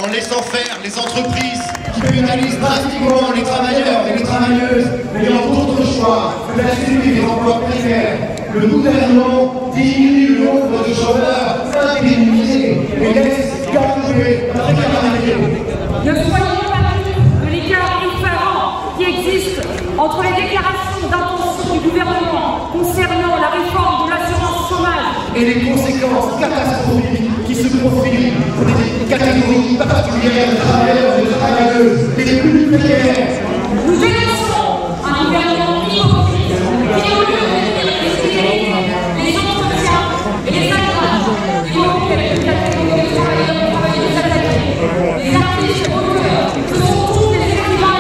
en laissant faire les entreprises qui pénalisent drastiquement les travailleurs et les travailleuses ayant d'autres choix que d'assumer des emplois précaires. Le gouvernement diminue le nombre de chômeurs indemnisés et laisse garder la précarité. Ne soyons pas de l'écart effarant qui existe entre les déclarations d'intention du gouvernement concernant la réforme de l'assurance chômage et les conséquences catastrophiques qui se profilent pour des catégories particulières de travailleurs et de travailleuses les plus précaires. Nous dénonçons un gouvernement hypocrite qui, au lieu d'expliquer les entretiens et les agrafes des catégories de travailleurs et travailleuses attaquées, les artistes auteurs, ce sont tous les écrivains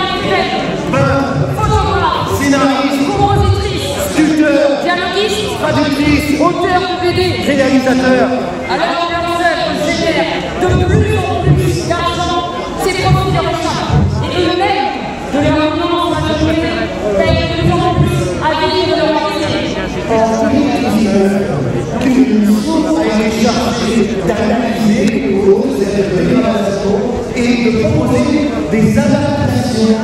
et photographes, scénaristes, compositrices, sculpteurs, dialoguistes, traductrices, auteurs de BD, réalisateurs. Alors que leurs œuvres génèrent de plus en plus d'argent, ces profits leur échappent. Et eux-mêmes, de leur immense majorité, payent de plus en plus à vivre de leur métier. En 2019, une mission a été chargée d'analyser les causes de cette dégradation et de proposer des adaptations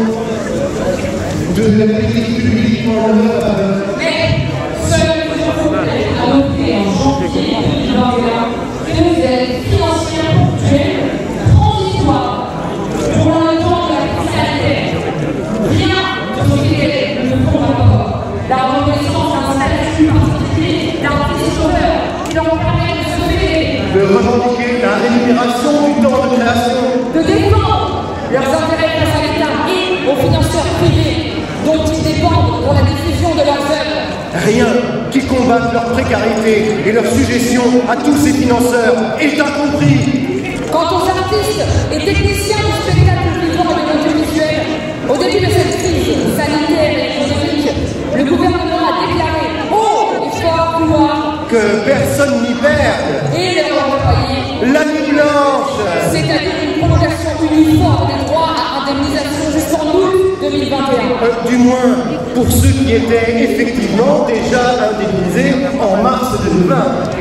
de la politique publique en œuvre. Mais, seul le problème a noté en janvier 2021 une aide financière ponctuelle, transitoire, pour le temps de la crise sanitaire. Rien de ce qui ne font rapport. La reconnaissance d'un statut particulier d'artiste chômeur qui leur permet de se fédérer, De revendiquer la rémunération du temps de création, de défendre leurs intérêts face à l'État et aux financeurs privés dont ils dépendent pour la diffusion de leurs œuvres. rien qui combatte leur précarité et leur suggestion à tous ces financeurs est incompris. Quant aux artistes et techniciens du spectacle vivant et de l'audiovisuel, au début de cette crise sanitaire et économique, le gouvernement a déclaré haut et fort vouloir Que personne n'y perde. et leurs employés, La nuit blanche. c'est-à-dire une prolongation uniforme des droits à indemnisation jusqu'en août 2021. Du moins pour ceux qui étaient effectivement déjà indemnisés en mars 2020.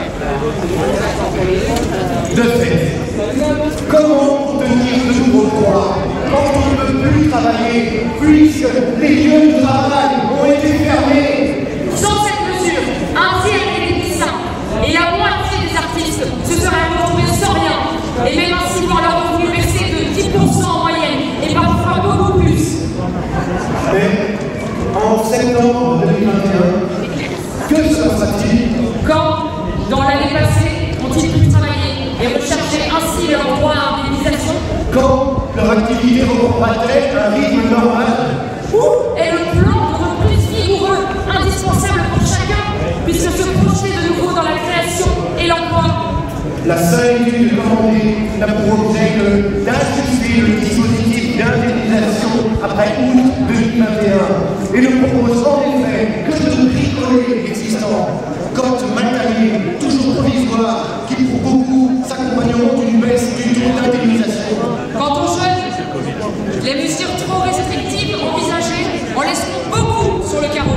De fait, comment obtenir de nouveaux droits quand on ne peut plus travailler puisque les lieux de travail ont été fermés? Sans cette mesure, un tiers des techniciens et la moitié des artistes se seraient retrouvés sans rien, et même ainsi voir leur revenu baisser de 10% en moyenne, et parfois beaucoup plus. Mais en septembre 2021, que se passera-t-il? Quand, dans l'année passée, ont-ils pu travailler et rechercher ainsi leur droit à indemnisation? Quand leur activité reprendra-t-elle un rythme normal? Où est le plan de reprise vigoureux indispensable pour chacun, puisque se projeter de nouveau dans la création et l'emploi? La seule étude commandée n'a pour objet que d'ajuster le dispositif d'indemnisation après août 2021 et ne propose en effet que de bricoler l'existant. Quant mal taillé, toujours provisoire, qui pour beaucoup s'accompagneront d'une baisse du taux d'indemnisation. Quant aux jeunes, les mesures trop restrictives envisagées en laisseront beaucoup sur le carreau.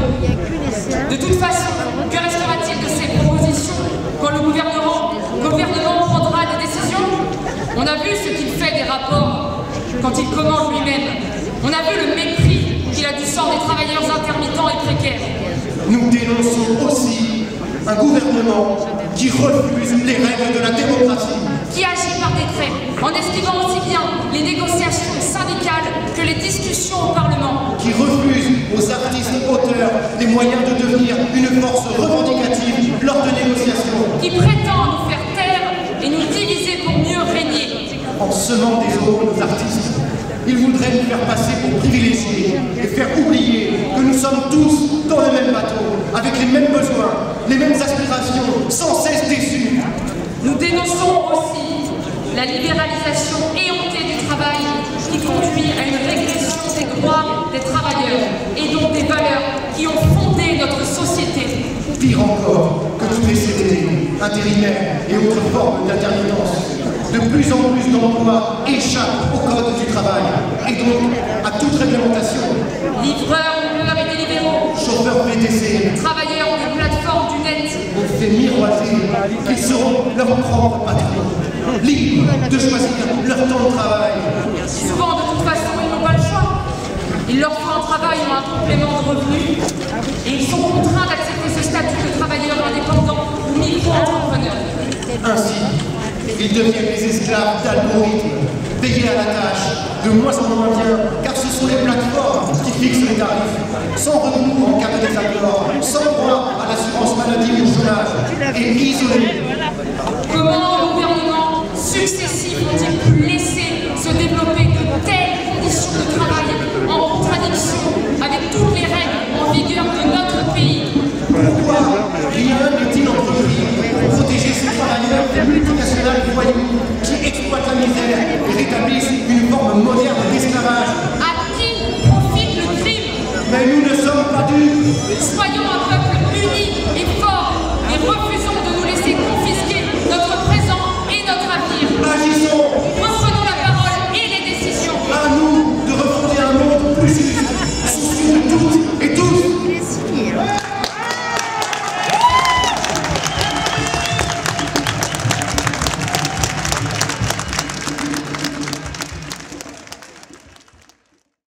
De toute façon, que restera-t-il de ces propositions quand le gouvernement prendra des décisions? On a vu ce qu'il fait des rapports quand il commande lui-même. On a vu le mépris qu'il a du sort des travailleurs intermittents et précaires. Nous dénonçons aussi un gouvernement qui refuse les règles de la démocratie. Qui agit par décret, en esquivant aussi bien les négociations syndicales que les discussions au Parlement. Qui refuse aux artistes auteurs les moyens de devenir une force revendicative lors de négociations. Qui prétend nous faire taire et nous diviser pour mieux régner. En semant des eaux nos artistes, ils voudraient nous faire passer pour privilégiés et faire oublier que nous sommes tous dans le même bateau, avec les mêmes besoins, les mêmes aspirations, sans cesse déçus. Nous dénonçons aussi la libéralisation éhontée du travail qui conduit à une régression des droits des travailleurs et donc des valeurs qui ont fondé notre société. Pire encore que tous les CDD, intérimaires et autres formes d'intermittence. De plus en plus d'emplois échappent au code du travail et donc à toute réglementation. Livreurs, Uber et Deliveroo, Chauffeurs VTC, travailleurs des plateformes du net, on fait miroiter qu'ils seront leurs propres patrons. libres de choisir leur temps de travail. Souvent, de toute façon, ils n'ont pas le choix. Ils leur font un travail ou un complément de revenus et ils sont contraints d'accepter ce statut de travailleur indépendant ou micro-entrepreneur. Ainsi, ils deviennent les esclaves d'algorithmes, payés à la tâche, de moins en moins bien, car ce sont les plateformes qui fixent les tarifs, sans recours en cas de désaccord, sans droit à l'assurance maladie ou au chômage, et isolés. Comment le gouvernement successif ont-ils pu laisser se développer de telles conditions de travail en contradiction avec toutes les règles en vigueur de notre pays? Pourquoi rien n'est-il entrepris pour protéger ces travailleurs des multinationales voyous qui exploitent la misère et rétablissent une forme moderne d'esclavage? À qui profite le crime? Mais nous ne sommes pas dupes. Soyons